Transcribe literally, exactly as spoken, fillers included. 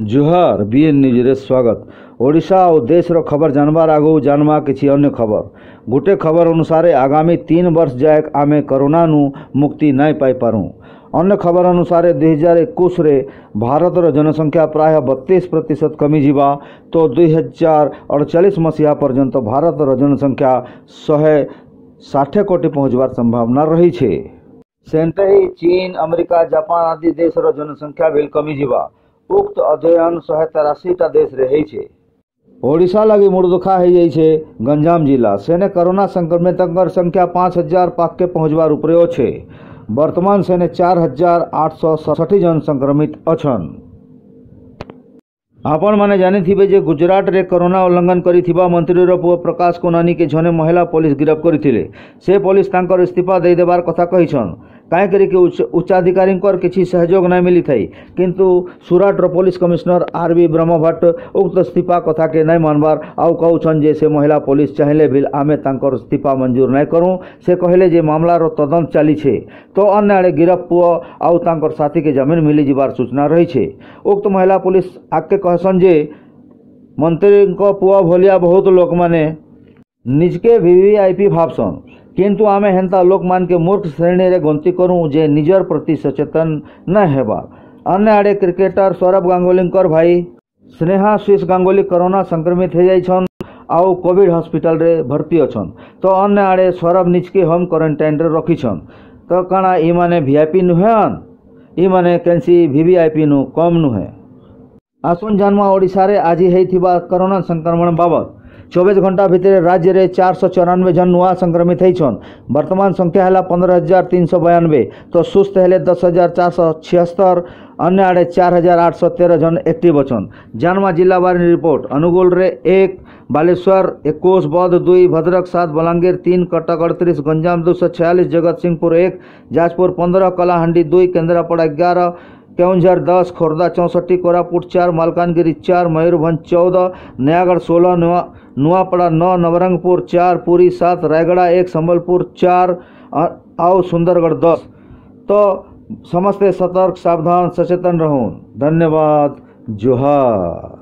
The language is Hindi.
जुहार बीएन न्यूज रे स्वागत। ओडिशा और देश रो खबर जानबार आगु जानमा किछि अन्य खबर। गोटे खबर अनुसार आगामी तीन वर्ष जाए आमे कोरोना नु मुक्ति नहीं पाई पारूँ। अन्य खबर अनुसार दुई हजार इक्कीस रे भारत रो जनसंख्या प्राय बत्तीस प्रतिशत कमी जीवा तो दुई हजार अड़चालीस मसीहा पर्यंत भारत रो जनसंख्या शहे षाठी कोटी पहुँचवार संभावना रही है। सेंते ही चीन, अमेरिका, जापान आदि देश रो जनसंख्या बिल कमी जीवा उक्त अध्ययन शहे तेरासीटा देश रे है। ओडिशा लगी मुड़ दुखा हो जाए गंजाम जिला सेने कोरोना संक्रमित संख्या पाँच हजार पाक के पहुँचवार उपरे अच्छे। वर्तमान सेने चार हजार आठ सौ सड़सठ जन संक्रमित अछन। आपण माने जानी थिबे जे गुजरात रे कोरोना उल्लंघन करिथिबा मंत्री रो पुओ प्रकाश कोनानी के जने महिला पुलिस गिरफ्त करथिले। से पुलिस तांकर इस्तीफा दे देबार कथा कहिछन। काहे करी के उच्चाधिकारी किसी सहयोग नहीं मिली थी, किंतु सुराट रो police commissioner R B Brahmbhatt उक्त इस्तीफा कथा के नहीं मानबार आउ कहउछन जे से महिला पुलिस चाहिले भी आमे तांकर इस्तीफा मंजूर नहीं करूँ। से कहले जे मामला रो तदंत चली छे तो अन्य आड़े गिरफ्त पुओ आउ तांकर साथी के जमीन मिली जीवार सूचना रही छे। उक्त महिला पुलिस आके कहसन जे मंत्री को पुओ भलिया बहुत लोक माने निजके वीवीआईपी भावसन, किंतु आमे हेन्ता लोक मान के मूर्ख श्रेणी रे गंती करूँ जे निजर प्रति सचेतन न हेबार। अन्य आड़े क्रिकेटर सौरभ गांगुली भाई स्नेहा स्विस गांगुली कोरोना संक्रमित हो जाइछन आउ कोविड हॉस्पिटल रे भर्ती अछन। तो अन्य आड़े सौरभ निजके होम क्वारंटाइन रे रखिछन। तो काना ई माने वीआईपी नुहेन, ई माने कैंसी वीवीआईपी नु कम नुहे। आसुन जन्मा ओडिशा रे आज होइथिबा कोरोना संक्रमण बाबत चौबीस घंटा भितर राज्य रे चार सौ चौरानवे जन नुआ संक्रमित होइछन। वर्तमान संख्या है पंद्रह हजार तीन सौ बयानबे तो सुस्थ है दस हजार चार सौ छिहत्तर। अन्य आड़े चार हजार आठ सौ तेरह जन एक्टिव अछन। जानमा जिला बारी रिपोर्ट अनुगुल रे एक, बालेश्वर इक्कीस, बौद्ध दुई, भद्रक सात, बलांगीर तीन, कटक अड़तीस, गंजाम दो सौ छियालीस, जगत सिंहपुर एक, जाजपुर पंद्रह, कलाहांडी दुई, केन्द्रापड़ा ग्यारह, केउंझर दस, खोर्धा चौंसठी, कोरापुट चार, मालकानगिरी चार, मयूरभंज चौदह, नयागढ़ सोलह, नुआ नुआपड़ा नौ, नवरंगपुर चार, पुरी सात, रायगढ़ एक, संबलपुर चार और सुंदरगढ़ दस। तो समस्ते सतर्क, सावधान, सचेतन रहूं। धन्यवाद। जोहार।